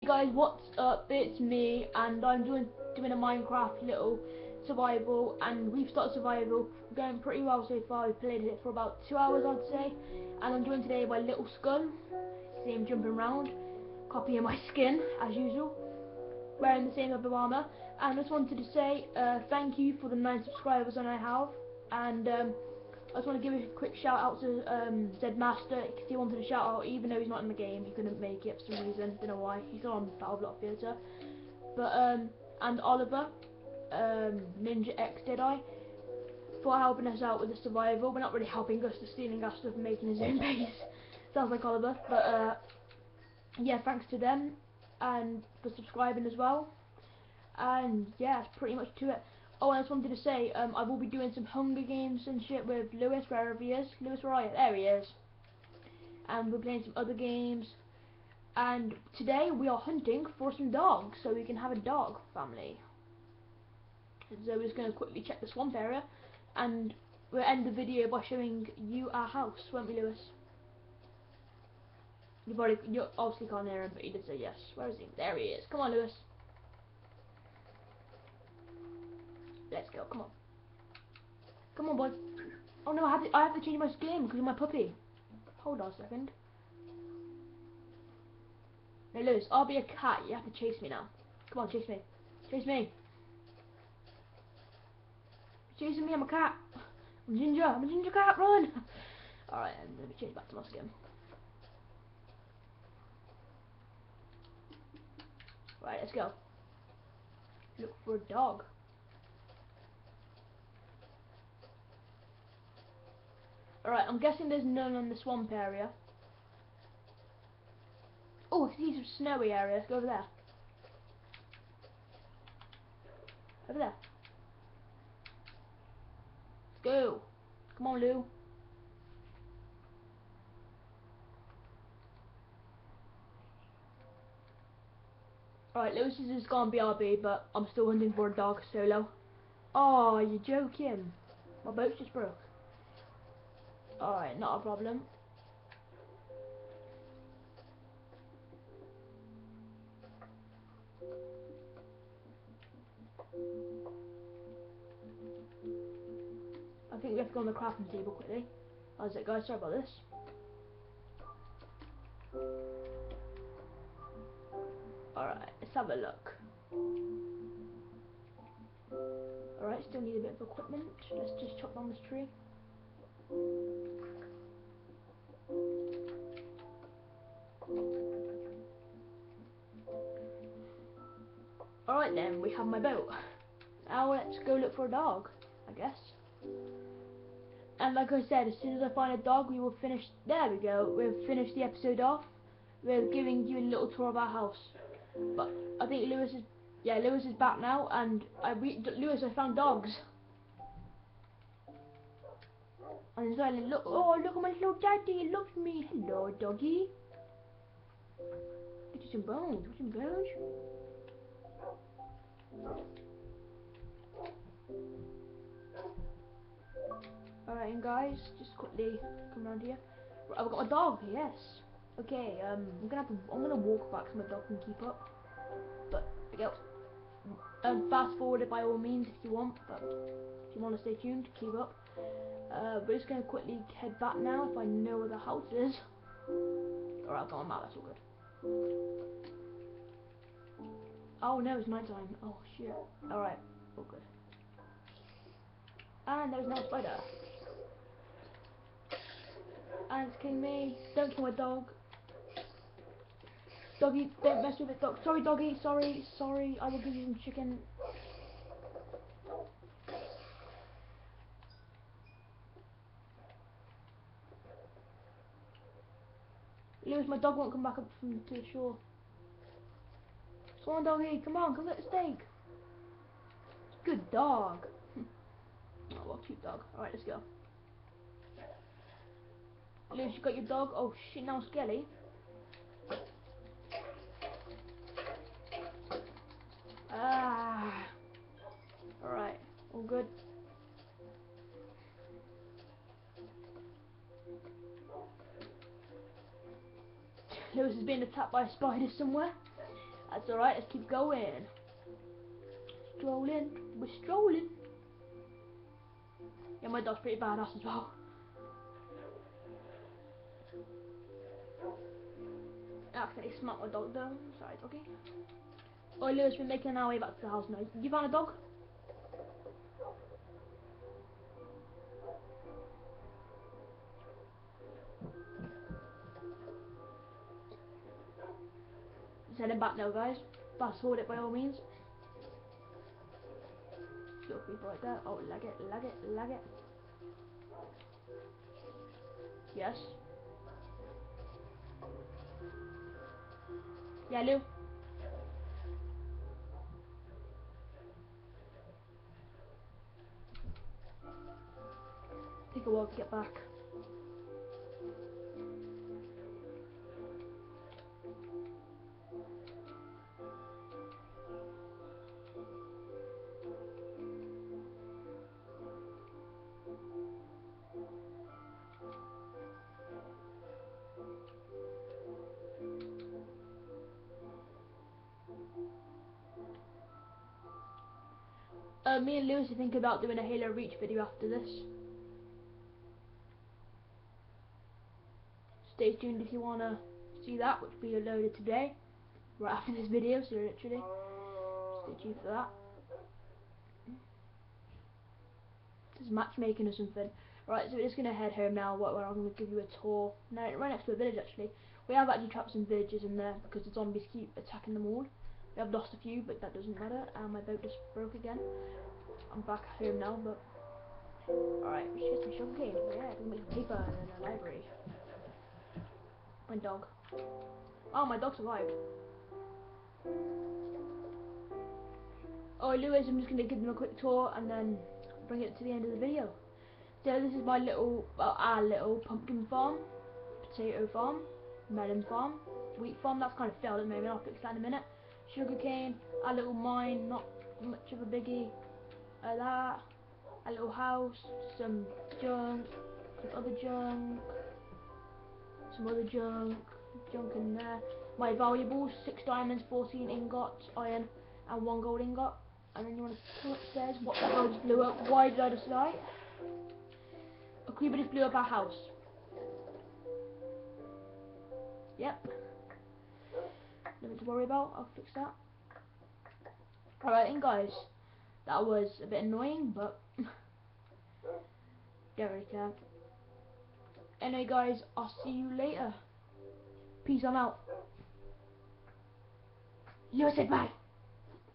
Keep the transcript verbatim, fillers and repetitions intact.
Hey guys, what's up? It's me, and I'm doing doing a Minecraft little survival, and we've started survival. We're going pretty well so far. We've played it for about two hours, I'd say, and I'm joined today by littlescull. See him jumping around, copying my skin as usual, wearing the same type of armor. And I just wanted to say uh, thank you for the nine subscribers that I have, and um, I just want to give a quick shout out to um, Zmaster because he wanted a shout out even though he's not in the game. He couldn't make it for some reason. Don't know why. He's not on Battle Block Theatre. But um, and Oliver, um, ninjaxdeadeye, for helping us out with the survival. We're not really helping us, just stealing our stuff and making his own base. Sounds like Oliver. But uh, yeah, thanks to them and for subscribing as well. And yeah, that's pretty much to it. Oh, and I just wanted to say, um, I will be doing some Hunger Games and shit with Lewis, wherever he is. Lewis, where are you? There he is. And we're playing some other games. And today we are hunting for some dogs, so we can have a dog family. So we're just going to quickly check the swamp area, and we'll end the video by showing you our house, won't we, Lewis? You probably, you obviously can't hear him, but he did say yes. Where is he? There he is. Come on, Lewis. Let's go. Come on. Come on, boy. Oh no, I have to, I have to change my skin because of my puppy. Hold on a second. No, Lewis, I'll be a cat. You have to chase me now. Come on, chase me. Chase me. You're chasing me, I'm a cat. I'm ginger. I'm a ginger cat. Run. Alright, let me change back to my skin. Right, let's go. Look for a dog. Alright, I'm guessing there's none in the swamp area. Oh, I see some snowy area. Let's go over there. Over there. Let's go. Come on, Lou. Alright, Lewis is gone B R B, but I'm still hunting for a dog solo. Oh, you're joking. My boat's just broke. Alright, not a problem. I think we have to go on the crafting table quickly. How's it, guys? Sorry about this. Alright, let's have a look. Alright, still need a bit of equipment. Let's just chop down this tree. Alright then, we have my boat. Now let's go look for a dog, I guess. And like I said, as soon as I find a dog, we will finish. There we go. We'll finish the episode off with giving you a little tour of our house. But I think Lewis is, yeah, Lewis is back now, and I re Lewis, I found dogs. And he's like, look, oh look at my little daddy, he loves me. Hello, doggy. Get you some bones. Want some bones? Alright, and guys, just quickly come around here. Right, I've got a dog. Yes. Okay. Um, I'm gonna have to. I'm gonna walk back so my dog can keep up. But there we go. Um, fast forward it by all means if you want. But if you want to stay tuned, keep up. Uh, we're just gonna quickly head back now if I know where the house is. Alright, I've got my map. That's all good. Oh no, it's night time. Oh shit. Alright, all good. And there's no spider. And it's killing me. Don't kill my dog. Doggy, don't mess with it, dog. Sorry, doggy. Sorry, sorry. I will give you some chicken. Lewis, my dog won't come back up from to the shore. Come on, doggy. Come on, come get the steak. Good dog. Oh, what a cute dog. Alright, let's go. Lewis, you got your dog? Oh shit, now Skelly. Ah. Alright, all good. Lewis is being attacked by a spider somewhere. That's alright, let's keep going. Strolling, we're strolling. Yeah, my dog's pretty badass as well. I accidentally smacked my dog down. Sorry, doggy. Oh, Lewis, we're making our way back to the house now. You found a dog? Just heading back now, guys. Fast forward it by all means. Little people right there. Oh, lag it, lag it, lag it. Yes. Yeah, Lou. Take a walk to get back. Uh, me and Lewis are thinking about doing a Halo Reach video after this. Stay tuned if you wanna see that, which will be loaded today, right after this video. So literally, stay tuned for that. This is matchmaking or something. Right, so we're just gonna head home now. Where I'm gonna give you a tour. No, right next to a village actually. We have actually trapped some villagers in there because the zombies keep attacking them all. We have lost a few, but that doesn't matter. And my boat just broke again. I'm back home now, but alright, we should get some sugar cane. Yeah, we can make some paper in a library. My dog. Oh, my dog survived. Oh, Lewis, I'm just gonna give them a quick tour and then bring it to the end of the video. So this is my little, well, our little pumpkin farm, potato farm, melon farm, wheat farm. That's kind of failed at the moment. I'll fix that in a minute. Sugar cane, our little mine, not much of a biggie. Like that. A little house, some junk, some other junk, some other junk, junk in there. My valuables: six diamonds, fourteen ingots, iron, and one gold ingot. And then you want to come upstairs. What the hell just blew up? Why did I just die? A creeper just blew up our house. Yep. Nothing to worry about. I'll fix that. Alright then, guys. That was a bit annoying, but don't really care. Anyway, guys, I'll see you later. Peace, I'm out. You said bye.